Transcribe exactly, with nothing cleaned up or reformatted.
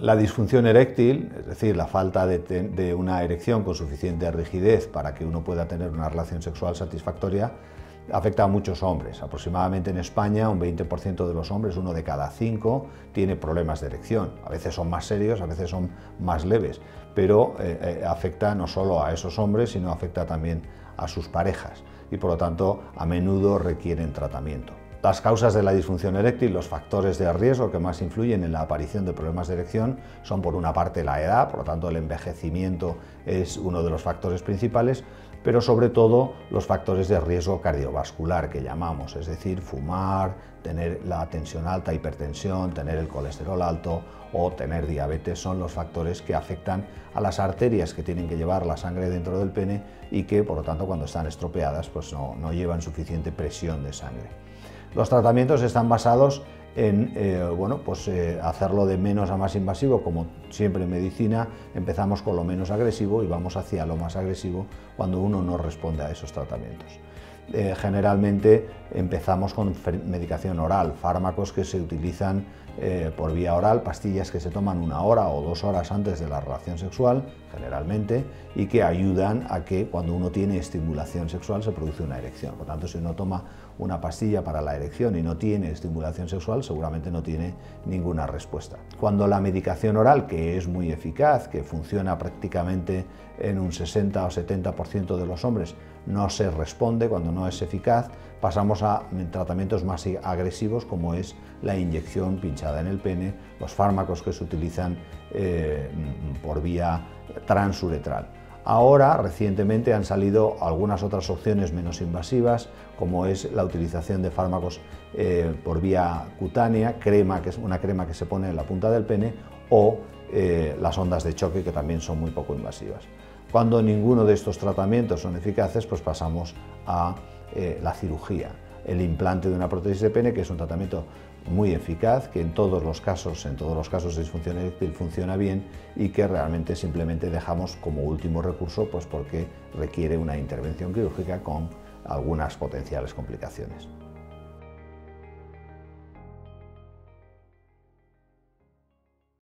La disfunción eréctil, es decir, la falta de, de una erección con suficiente rigidez para que uno pueda tener una relación sexual satisfactoria, afecta a muchos hombres. Aproximadamente en España un veinte por ciento de los hombres, uno de cada cinco, tiene problemas de erección. A veces son más serios, a veces son más leves, pero eh, eh, afecta no solo a esos hombres, sino afecta también a sus parejas y por lo tanto a menudo requieren tratamiento. Las causas de la disfunción eréctil, los factores de riesgo que más influyen en la aparición de problemas de erección son por una parte la edad, por lo tanto el envejecimiento es uno de los factores principales, pero sobre todo los factores de riesgo cardiovascular que llamamos, es decir, fumar, tener la tensión alta, hipertensión, tener el colesterol alto o tener diabetes son los factores que afectan a las arterias que tienen que llevar la sangre dentro del pene y que por lo tanto cuando están estropeadas pues no, no llevan suficiente presión de sangre. Los tratamientos están basados en eh, bueno, pues, eh, hacerlo de menos a más invasivo, como siempre en medicina, empezamos con lo menos agresivo y vamos hacia lo más agresivo cuando uno no responde a esos tratamientos. Eh, generalmente empezamos con medicación oral, fármacos que se utilizan eh, por vía oral, pastillas que se toman una hora o dos horas antes de la relación sexual, generalmente, y que ayudan a que cuando uno tiene estimulación sexual se produce una erección. Por tanto, si uno toma una pastilla para la erección y no tiene estimulación sexual, seguramente no tiene ninguna respuesta. Cuando la medicación oral, que es muy eficaz, que funciona prácticamente en un sesenta o setenta por ciento de los hombres, no se responde, cuando no es eficaz, pasamos a tratamientos más agresivos como es la inyección pinchada en el pene, los fármacos que se utilizan eh, por vía transuretral. Ahora, recientemente, han salido algunas otras opciones menos invasivas, como es la utilización de fármacos eh, por vía cutánea, crema, que es una crema que se pone en la punta del pene, o eh, las ondas de choque, que también son muy poco invasivas. Cuando ninguno de estos tratamientos son eficaces, pues pasamos a eh, la cirugía, el implante de una prótesis de pene, que es un tratamiento muy eficaz, que en todos los casos, en todos los casos de disfunción eréctil funciona bien y que realmente simplemente dejamos como último recurso, pues porque requiere una intervención quirúrgica con algunas potenciales complicaciones.